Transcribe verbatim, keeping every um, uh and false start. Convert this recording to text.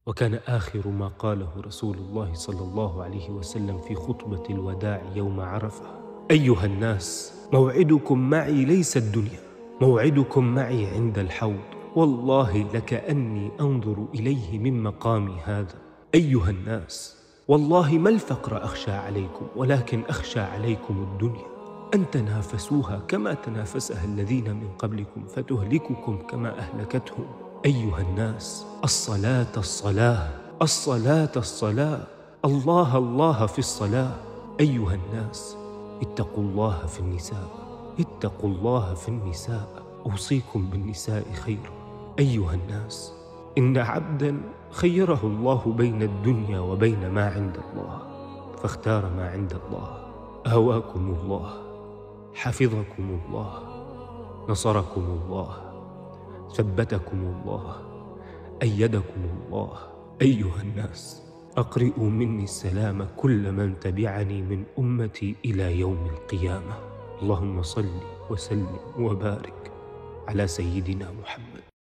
وكان آخر ما قاله رسول الله صلى الله عليه وسلم في خطبة الوداع يوم عرفة: أيها الناس، موعدكم معي ليس الدنيا، موعدكم معي عند الحوض، والله لكأني أنظر إليه من مقامي هذا. أيها الناس، والله ما الفقر أخشى عليكم، ولكن أخشى عليكم الدنيا، أن تنافسوها كما تنافسها الذين من قبلكم فتهلككم كما أهلكتهم. أيها الناس، الصلاة الصلاة، الصلاة الصلاة، الله الله في الصلاة. أيها الناس، اتقوا الله في النساء، اتقوا الله في النساء، أوصيكم بالنساء خيرا. أيها الناس، إن عبدا خيره الله بين الدنيا وبين ما عند الله، فاختار ما عند الله. أهواكم الله، حفظكم الله، نصركم الله، ثبتكم الله، أيدكم الله. أيها الناس، أقرئوا مني السلام كل من تبعني من أمتي إلى يوم القيامة. اللهم صل وسلم وبارك على سيدنا محمد.